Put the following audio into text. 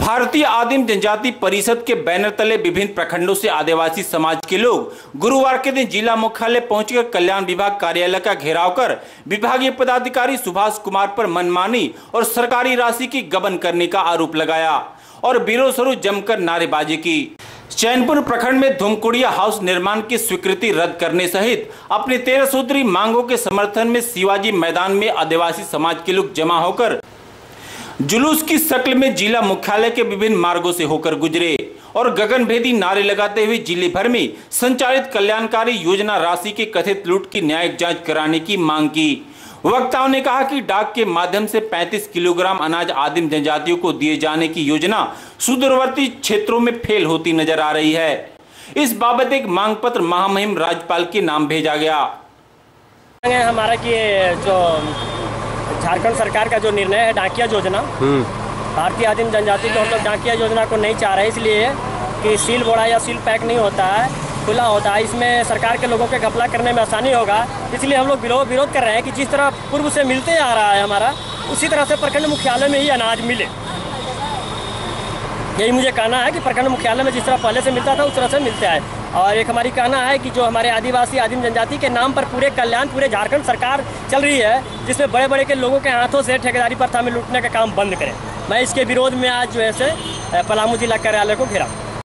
भारतीय आदिम जनजाति परिषद के बैनर तले विभिन्न प्रखंडों से आदिवासी समाज के लोग गुरुवार के दिन जिला मुख्यालय पहुंचकर कल्याण विभाग कार्यालय का घेराव कर विभागीय पदाधिकारी सुभाष कुमार पर मनमानी और सरकारी राशि की गबन करने का आरोप लगाया और विरोध स्वरूप जमकर नारेबाजी की। चैनपुर प्रखंड में धुमकुड़िया हाउस निर्माण की स्वीकृति रद्द करने सहित अपनी 13 सूत्री मांगों के समर्थन में शिवाजी मैदान में आदिवासी समाज के लोग जमा होकर जुलूस की शक्ल में जिला मुख्यालय के विभिन्न मार्गों से होकर गुजरे और गगनभेदी नारे लगाते हुए जिले भर में संचालित कल्याणकारी योजना राशि के कथित लूट की न्यायिक जांच कराने की मांग की। वक्ताओं ने कहा कि डाक के माध्यम से 35 किलोग्राम अनाज आदिम जनजातियों को दिए जाने की योजना सुदूरवर्ती क्षेत्रों में फेल होती नजर आ रही है। इस बाबत एक मांग पत्र महामहिम राज्यपाल के नाम भेजा गया। हमारा कि जो झारखंड सरकार का जो निर्णय है डाकिया योजना, भारतीय आदिम जनजाति को हम लोग डाकिया योजना को नहीं चाह रहे, इसलिए कि सील बोड़ा या सील पैक नहीं होता है, खुला होता है। इसमें सरकार के लोगों के घपला करने में आसानी होगा, इसलिए हम लोग विरोध कर रहे हैं कि जिस तरह पूर्व से मिलते आ रहा है हमारा, उसी तरह से प्रखंड मुख्यालय में ही अनाज मिले। यही मुझे कहना है कि प्रखंड मुख्यालय में जिस तरह पहले से मिलता था उस तरह से मिलता है। और एक हमारी कहना है कि जो हमारे आदिवासी आदिम जनजाति के नाम पर पूरे कल्याण पूरे झारखंड सरकार चल रही है, जिसमें बड़े बड़े के लोगों के हाथों से ठेकेदारी प्रथा में लूटने का काम बंद करें। मैं इसके विरोध में आज जो है से पलामू जिला कार्यालय को घेरा।